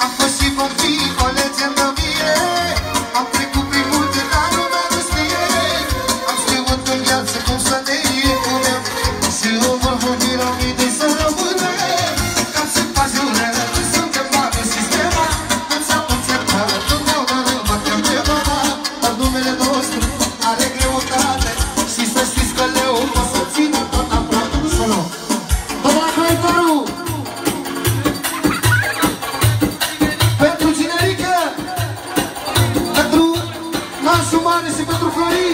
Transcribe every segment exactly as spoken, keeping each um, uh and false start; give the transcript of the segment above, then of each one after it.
Am fost și vom fi o legendă vie. Am trecut prin multe, dar lumea nu știe. Am știut în viață cum să ne impunem și eu vor vorbi la mine să rămâne. Cam să faci jură, nu suntem bani sistema. Nu ți-am încercat, totdeauna mă tem de mama. Dar numele nostru are greutate și să știți că leu o să țină tot aproape. Să nu! Tot la Crăitorul! Pentru Cinerică, pentru Nașu Mare și pentru Florin,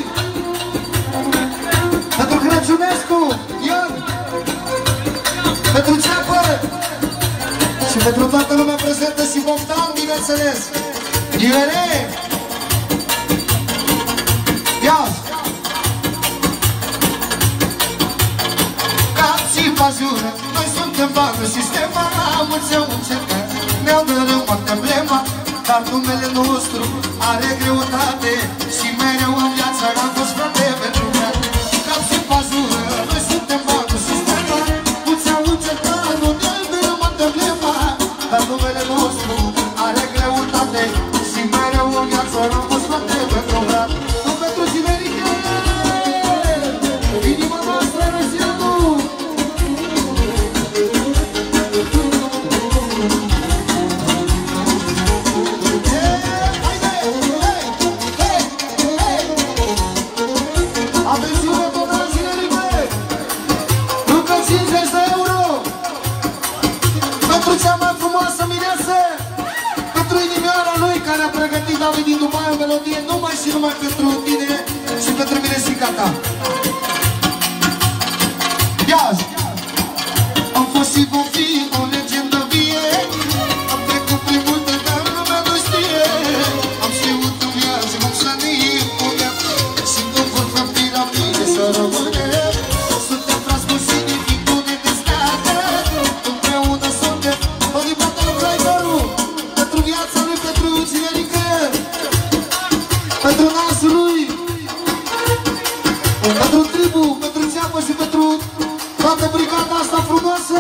pentru Crăciunescu, Ion, pentru Ceapă și pentru toată lumea prezentă și Bogdan, bineînțeles. Iere! Ia! Ca și vă jură, noi suntem bagă sistema. Mulți au încercat, ne-au dărâmat emblema, dar numele nostru are greutate și mereu în viață am fost frate pentru mea. Cam și vă jură, noi suntem bagă sistema. Mulți au încercat, nu ne-au dărâmat emblema, dar numele nostru are greutate și mereu în viață am fost frate pentru mea. Nu pentru Cinerică, inima noastră rășianul. David din Dubai, o melodie numai și numai pentru tine și pentru mine și gata. Ia! Am fost și vom fi o legendă vie. Am trecut prin multe, dar lumea nu știe. Am știut în viață cum să ne impunem și nu vor fi la mine să rămânem. Suntem frați cu și nimic nu ne desteagă. Împreună suntem o libertate lui Crăitorul. Pentru viața lui, pentru Cinerică, pentru nasul lui, pentru tribu, pentru Ceapă și pentru toată brigada asta frumoasă.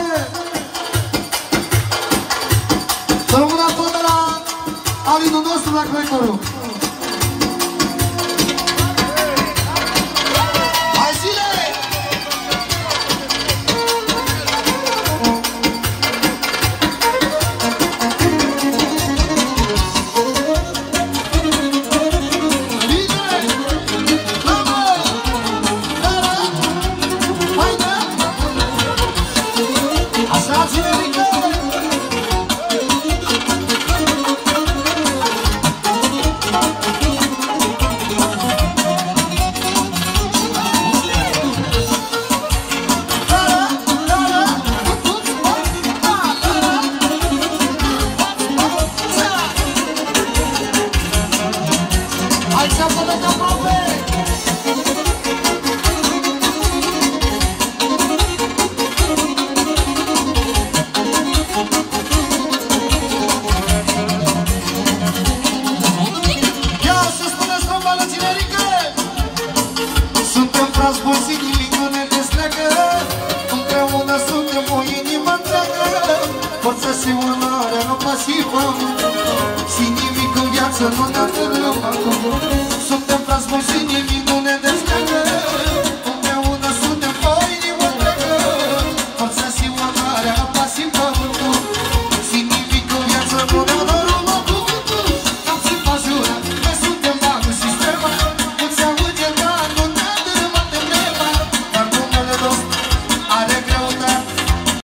Să rămână tot de la Alinul nostru la Crăitorul. Hai zile! Forța și onoarea, nu pasivă și nimic în viață nu ne atârăm acum. Suntem frați buni și nimic nu ne desteagă. Împreună suntem o inimă întreagă. Forța și onoarea, nu pasivă și nimic în viață nu ne atârăm.